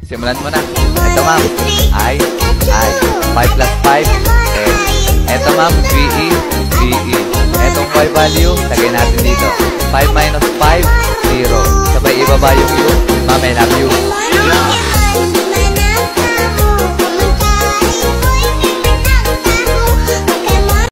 Simulan mo na. Ito, ma'am. I. 5 plus 5, 10. Ito, ma'am. VE. Etong Y value, lagay natin dito. 5 minus 5, 0. Sabay ibaba yung U. Ma'am, I love you.